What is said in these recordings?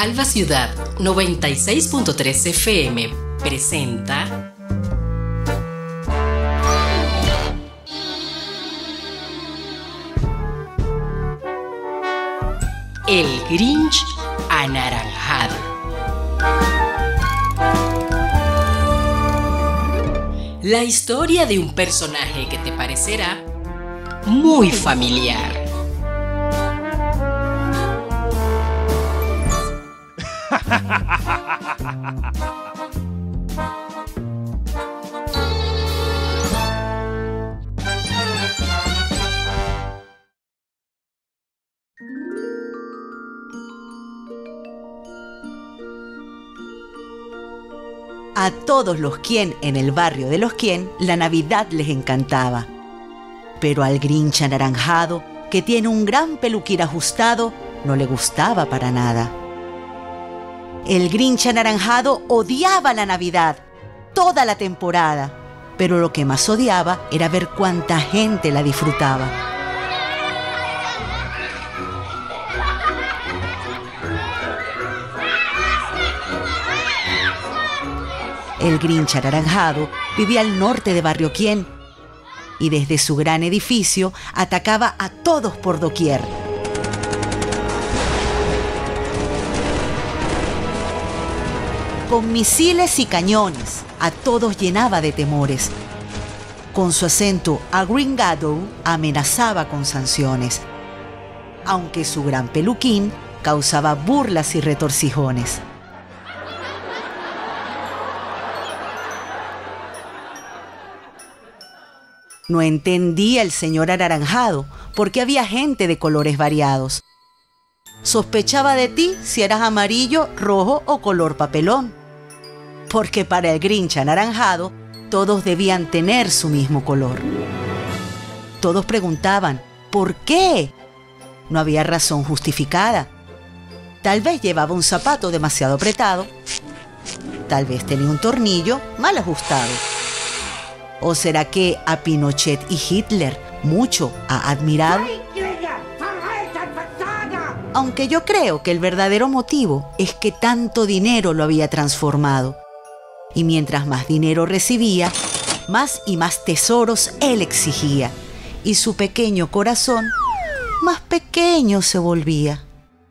Alba Ciudad 96.3 FM presenta El Grinch anaranjado. La historia de un personaje que te parecerá muy familiar. A todos los quien en el barrio de los quien la Navidad les encantaba. Pero al Grinch anaranjado, que tiene un gran peluquín ajustado, no le gustaba para nada. El Grinch anaranjado odiaba la Navidad, toda la temporada, pero lo que más odiaba era ver cuánta gente la disfrutaba. El Grinch anaranjado vivía al norte de Barrio Quien y desde su gran edificio atacaba a todos por doquier. Con misiles y cañones, a todos llenaba de temores. Con su acento agringado amenazaba con sanciones, aunque su gran peluquín causaba burlas y retorcijones. No entendía el señor anaranjado porque había gente de colores variados. Sospechaba de ti si eras amarillo, rojo o color papelón. Porque para el Grinch anaranjado todos debían tener su mismo color. Todos preguntaban, ¿por qué? No había razón justificada. Tal vez llevaba un zapato demasiado apretado. Tal vez tenía un tornillo mal ajustado. ¿O será que a Pinochet y Hitler mucho ha admirado? Aunque yo creo que el verdadero motivo es que tanto dinero lo había transformado. Y mientras más dinero recibía, más y más tesoros él exigía. Y su pequeño corazón más pequeño se volvía.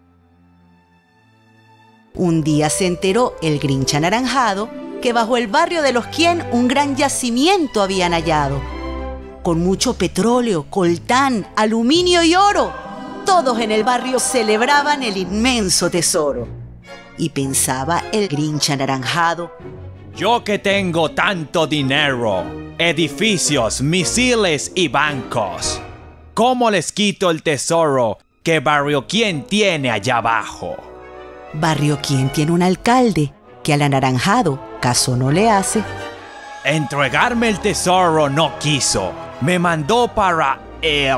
Un día se enteró el Grinch anaranjado que bajo el barrio de los quien un gran yacimiento habían hallado, con mucho petróleo, coltán, aluminio y oro. Todos en el barrio celebraban el inmenso tesoro. Y pensaba el Grinch anaranjado: yo que tengo tanto dinero, edificios, misiles y bancos, ¿cómo les quito el tesoro que Barrio Quien tiene allá abajo? Barrio Quien tiene un alcalde que al anaranjado caso no le hace. Entregarme el tesoro no quiso. Me mandó para el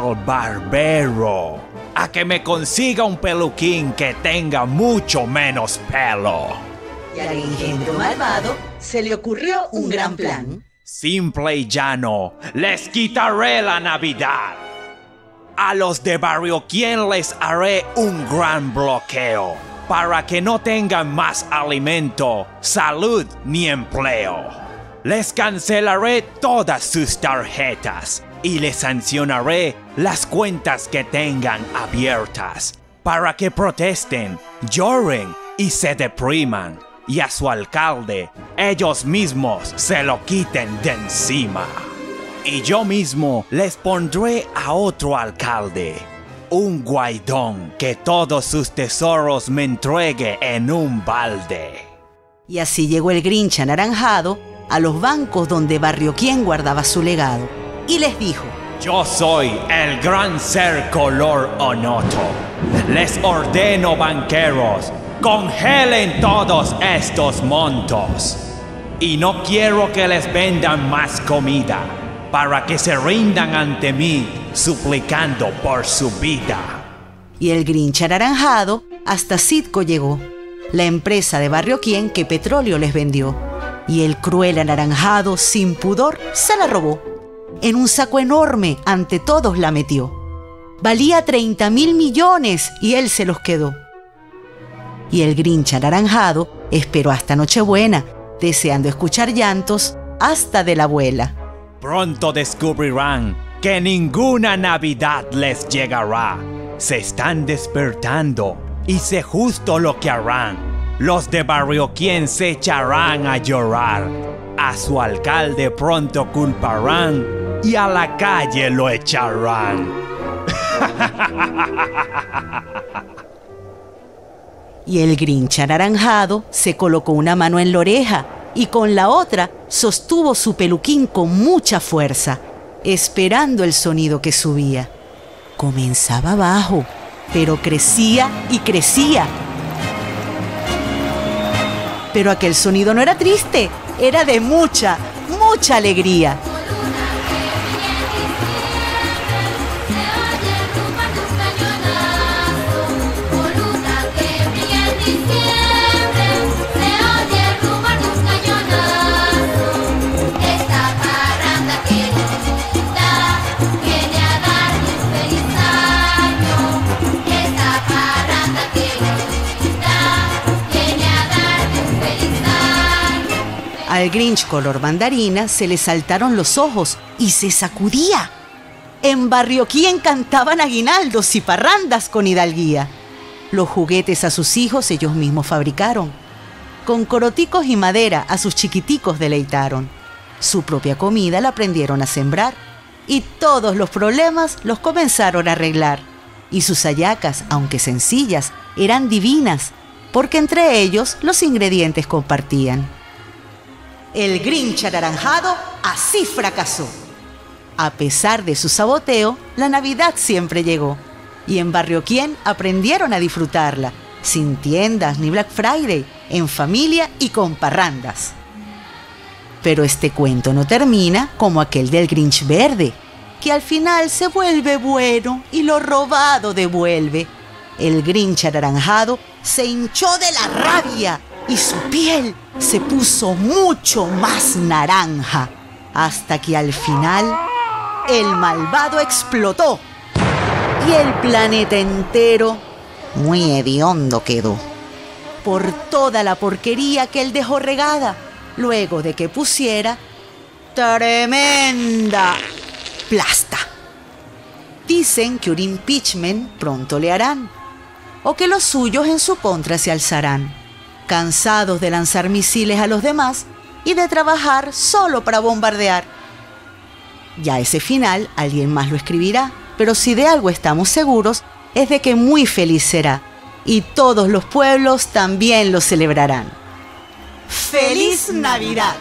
barbero a que me consiga un peluquín que tenga mucho menos pelo. Y al ingeniero malvado se le ocurrió un gran plan. Simple y llano, les quitaré la Navidad. A los de Barrio Quien les haré un gran bloqueo para que no tengan más alimento, salud ni empleo. Les cancelaré todas sus tarjetas y les sancionaré las cuentas que tengan abiertas para que protesten, lloren y se depriman. Y a su alcalde, ellos mismos se lo quiten de encima. Y yo mismo les pondré a otro alcalde, un guaidón que todos sus tesoros me entregue en un balde. Y así llegó el Grinch anaranjado a los bancos donde Barrio Quien guardaba su legado. Y les dijo: yo soy el gran ser color onoto. Les ordeno, banqueros, congelen todos estos montos. Y no quiero que les vendan más comida, para que se rindan ante mí, suplicando por su vida. Y el Grinch anaranjado hasta Citco llegó, la empresa de Barrio Quien que petróleo les vendió. Y el cruel anaranjado, sin pudor, se la robó. En un saco enorme, ante todos la metió. Valía 30.000 millones y él se los quedó. y el Grinch anaranjado esperó hasta Nochebuena, deseando escuchar llantos hasta de la abuela. Pronto descubrirán que ninguna Navidad les llegará. Se están despertando y sé justo lo que harán. Los de Barrio Quién se echarán a llorar. A su alcalde pronto culparán y a la calle lo echarán. Y el Grinch anaranjado se colocó una mano en la oreja y con la otra sostuvo su peluquín con mucha fuerza, esperando el sonido que subía. Comenzaba bajo, pero crecía y crecía. Pero aquel sonido no era triste, era de mucha, mucha alegría. Al Grinch color mandarina se le saltaron los ojos y se sacudía. En Barrio Quién cantaban aguinaldos y parrandas con hidalguía. Los juguetes a sus hijos ellos mismos fabricaron. Con coroticos y madera a sus chiquiticos deleitaron. Su propia comida la aprendieron a sembrar. Y todos los problemas los comenzaron a arreglar. Y sus hallacas, aunque sencillas, eran divinas, porque entre ellos los ingredientes compartían. El Grinch anaranjado así fracasó. A pesar de su saboteo, la Navidad siempre llegó. Y en Barrio Quién aprendieron a disfrutarla, sin tiendas ni Black Friday, en familia y con parrandas. Pero este cuento no termina como aquel del Grinch verde, que al final se vuelve bueno y lo robado devuelve. El Grinch anaranjado se hinchó de la rabia y su piel se puso mucho más naranja, hasta que al final el malvado explotó y el planeta entero muy hediondo quedó por toda la porquería que él dejó regada luego de que pusiera tremenda plasta. Dicen que un impeachment pronto le harán, o que los suyos en su contra se alzarán, cansados de lanzar misiles a los demás y de trabajar solo para bombardear. Ya ese final alguien más lo escribirá, pero si de algo estamos seguros es de que muy feliz será, y todos los pueblos también lo celebrarán. ¡Feliz Navidad!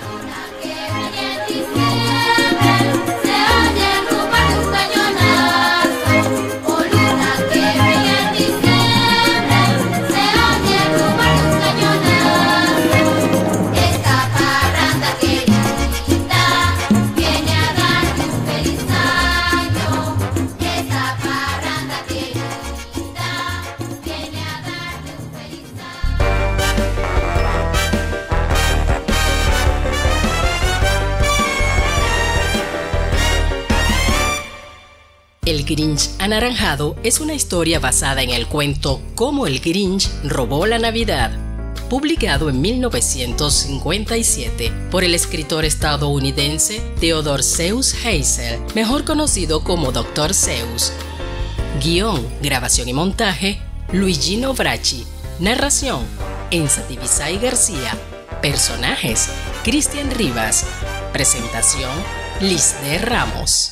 El Grinch anaranjado es una historia basada en el cuento Cómo el Grinch robó la Navidad, publicado en 1957 por el escritor estadounidense Theodore Seuss Geisel, mejor conocido como Dr. Seuss. Guión, grabación y montaje, Luigino Bracci. Narración, Enza Tibisay García. Personajes, Cristian Rivas. Presentación, Lisde Ramos.